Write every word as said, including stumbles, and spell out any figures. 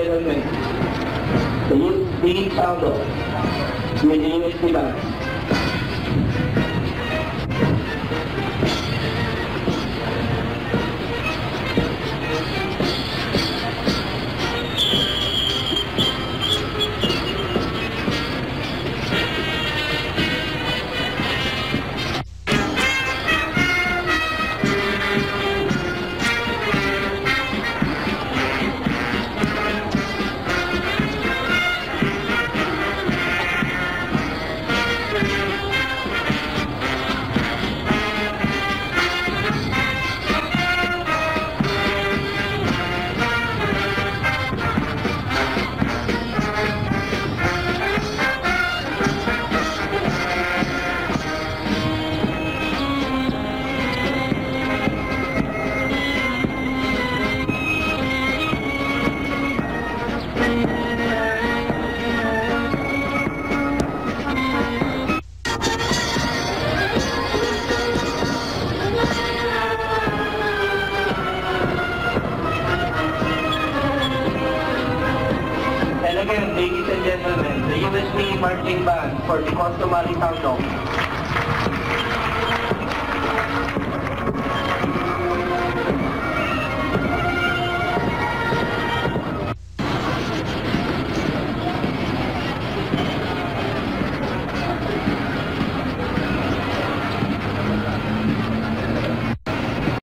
environment. The youth being sound off with the U S P band. And again, ladies and gentlemen, the U S P Marching Band for the customary sound off.